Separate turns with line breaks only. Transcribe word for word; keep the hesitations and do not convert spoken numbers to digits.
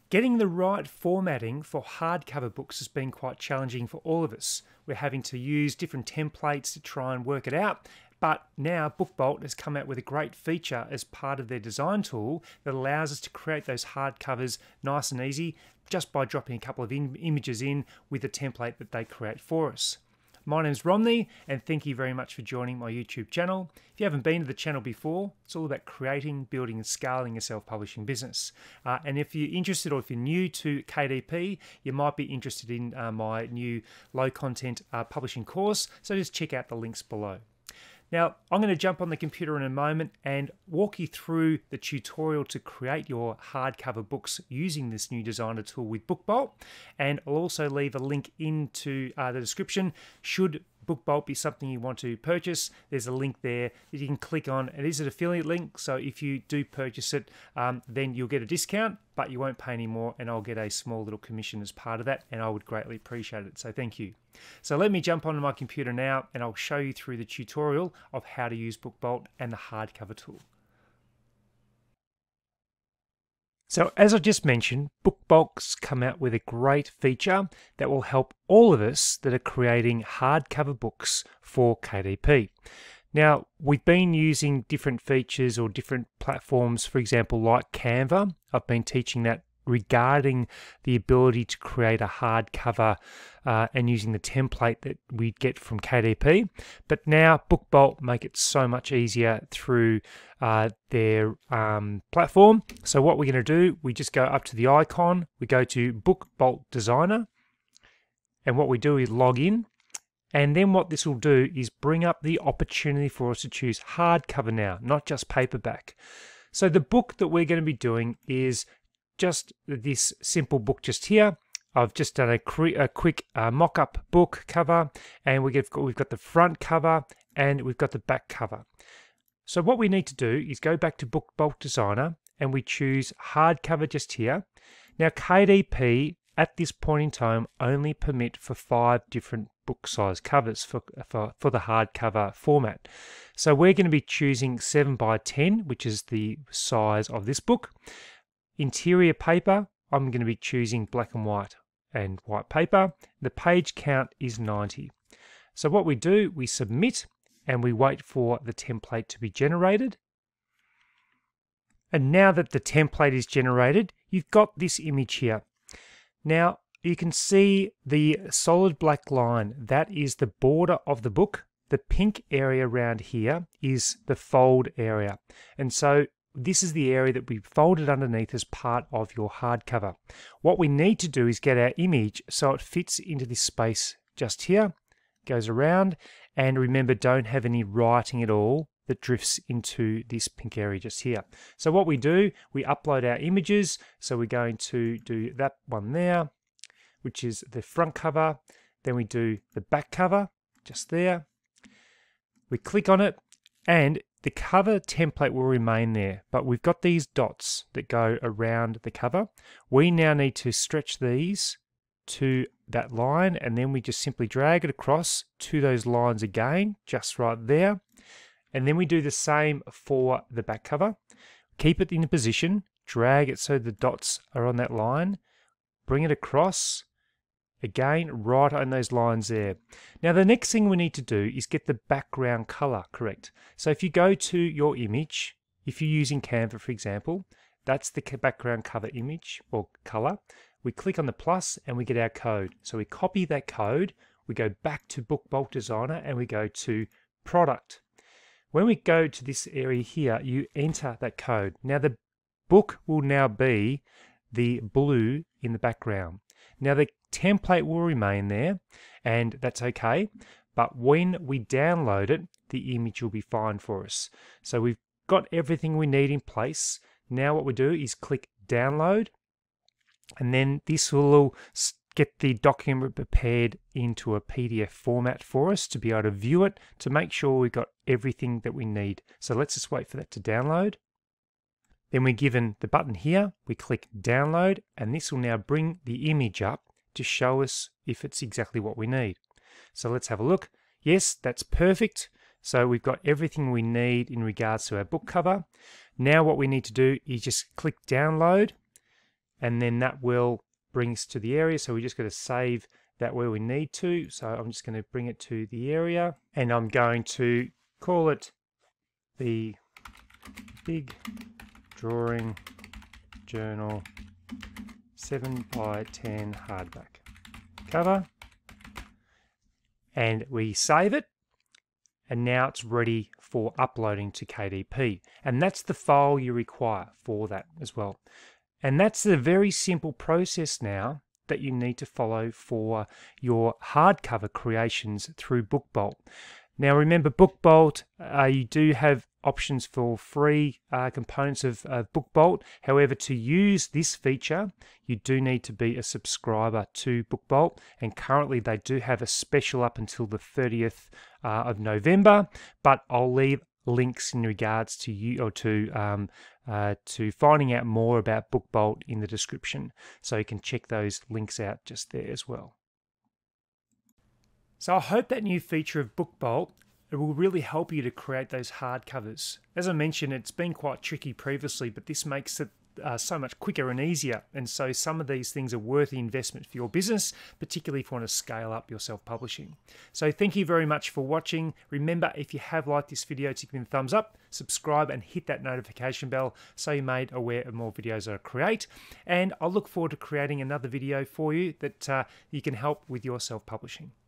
Getting the right formatting for hardcover books has been quite challenging for all of us. We're having to use different templates to try and work it out, but now BookBolt has come out with a great feature as part of their design tool that allows us to create those hardcovers nice and easy just by dropping a couple of in images in with the template that they create for us. My name's Romney, and thank you very much for joining my YouTube channel. If you haven't been to the channel before, it's all about creating, building and scaling a self-publishing business. Uh, and if you're interested, or if you're new to K D P, you might be interested in uh, my new low-content uh, publishing course, so just check out the links below. Now, I'm going to jump on the computer in a moment and walk you through the tutorial to create your hardcover books using this new designer tool with BookBolt. And I'll also leave a link into uh, the description. Should BookBolt be something you want to purchase, there's a link there that you can click on. It is an affiliate link, so if you do purchase it, um, then you'll get a discount, but you won't pay any more, and I'll get a small little commission as part of that, and I would greatly appreciate it, so thank you. So let me jump onto my computer now, and I'll show you through the tutorial of how to use BookBolt and the hardcover tool. So as I just mentioned, BookBolt's come out with a great feature that will help all of us that are creating hardcover books for K D P. Now, we've been using different features or different platforms, for example, like Canva. I've been teaching that regarding the ability to create a hardcover uh, and using the template that we get from K D P. But now BookBolt make it so much easier through uh, their um, platform. So what we're going to do, we just go up to the icon, we go to BookBolt Designer, and what we do is log in. And then what this will do is bring up the opportunity for us to choose hardcover now, not just paperback. So the book that we're going to be doing is just this simple book just here. I've just done a, a quick uh, mock-up book cover, and we get, we've got the front cover and we've got the back cover. So what we need to do is go back to BookBolt Designer and we choose hardcover just here. Now K D P at this point in time only permit for five different book size covers for, for, for the hardcover format. So we're going to be choosing seven by ten, which is the size of this book. Interior paper, I'm going to be choosing black and white and white paper. The page count is ninety. So what we do, we submit and we wait for the template to be generated. And now that the template is generated, you've got this image here. Now you can see the solid black line, that is the border of the book. The pink area around here is the fold area. And so this is the area that we folded underneath as part of your hardcover. What we need to do is get our image so it fits into this space just here, goes around, and remember, don't have any writing at all that drifts into this pink area just here. So what we do, we upload our images. So we're going to do that one there, which is the front cover. Then we do the back cover just there. We click on it, and the cover template will remain there, but we've got these dots that go around the cover. We now need to stretch these to that line, and then we just simply drag it across to those lines again, just right there. And then we do the same for the back cover. Keep it in position, drag it so the dots are on that line, bring it across, again, right on those lines there. Now the next thing we need to do is get the background color correct. So if you go to your image, if you're using Canva for example, that's the background cover image or color. We click on the plus and we get our code. So we copy that code, we go back to BookBolt Designer and we go to Product. When we go to this area here, you enter that code. Now the book will now be the blue in the background. Now the template will remain there, and that's okay, but when we download it, the image will be fine for us. So we've got everything we need in place. Now what we do is click download, and then this will get the document prepared into a P D F format for us to be able to view it, to make sure we've got everything that we need. So let's just wait for that to download. Then we're given the button here, we click download, and this will now bring the image up to show us if it's exactly what we need. So let's have a look. Yes, that's perfect. So we've got everything we need in regards to our book cover. Now what we need to do is just click download, and then that will bring us to the area. So we just got to save that where we need to. So I'm just going to bring it to the area, and I'm going to call it the Big Drawing Journal seven by ten hardback cover, and we save it, and now it's ready for uploading to K D P, and that's the file you require for that as well. And that's a very simple process now that you need to follow for your hardcover creations through BookBolt. Now remember, BookBolt, uh, you do have options for free uh, components of, of BookBolt. However, to use this feature, you do need to be a subscriber to BookBolt, and currently they do have a special up until the thirtieth uh, of November, but I'll leave links in regards to you or to um, uh, to finding out more about BookBolt in the description, so you can check those links out just there as well. So I hope that new feature of BookBolt, it will really help you to create those hardcovers. As I mentioned, it's been quite tricky previously, but this makes it uh, so much quicker and easier. And so some of these things are worth the investment for your business, particularly if you want to scale up your self-publishing. So thank you very much for watching. Remember, if you have liked this video, to give me a thumbs up, subscribe, and hit that notification bell so you're made aware of more videos that I create. And I'll look forward to creating another video for you that uh, you can help with your self-publishing.